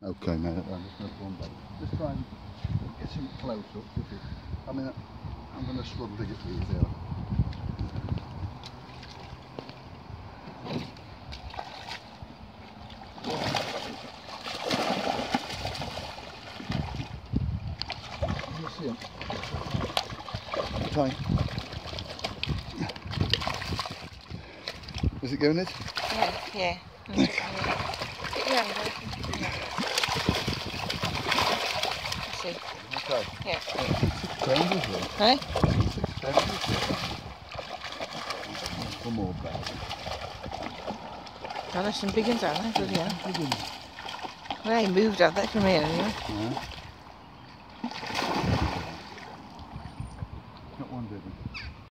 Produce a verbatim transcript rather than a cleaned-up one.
Okay, mate, I'm just going to pull them back. Just try and get some close up. If you, I mean, I'm going to struggle to get these out. Can you see them? Okay. Is it going it? Yeah, yeah. That's it, yeah. See. Okay. Yeah. Six pounds as well. Hey? Six pounds as well. One more back. Oh, there's some big ones, aren't there? Bloody hell. Big ones. Well, they moved, have they, from here anyway? Yeah.